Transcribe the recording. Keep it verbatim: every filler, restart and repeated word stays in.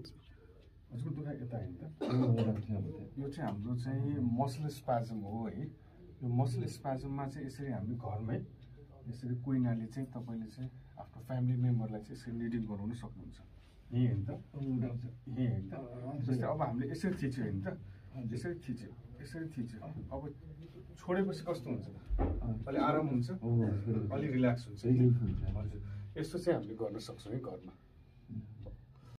हजुरको दुखाइ यता हैन त यो चाहिँ हाम्रो चाहिँ मसल स्पाजम हो है यो मसल स्पाजममा चाहिँ यसरी हामी घरमै यसरी कुइनाले चाहिँ तपाईले चाहिँ आफ्नो फ्यामिली मेम्बरलाई चाहिँ यसरी निडिङ गराउन सक्नुहुन्छ यही हैन त यही हैन त जस्तै अब हामीले यसरी थिच्यो हैन त यसरी थिच्यो यसरी थिच्यो अब छोडेपछि कस्तो हुन्छ त अलि आराम हुन्छ अलि रिल्याक्स हुन्छ हजुर यस्तो चाहिँ हामीले गर्न सक्छौँ है घरमा